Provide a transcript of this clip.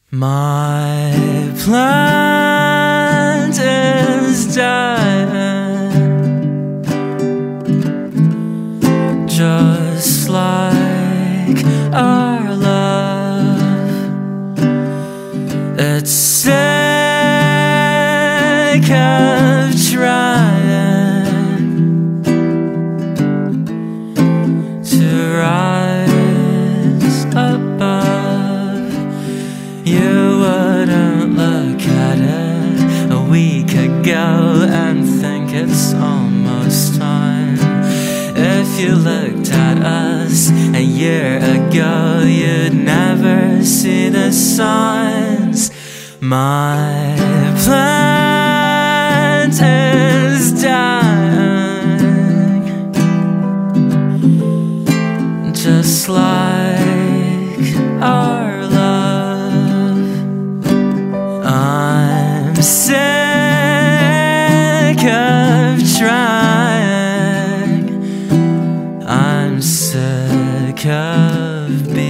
My plant is dying, just like our love. It's sick of trying to rise above. You wouldn't look at it a week ago and think it's almost time. If you looked at us a year ago, you'd never see the signs. My plant is dying, just like our love. I'm sick of trying, I'm sick of being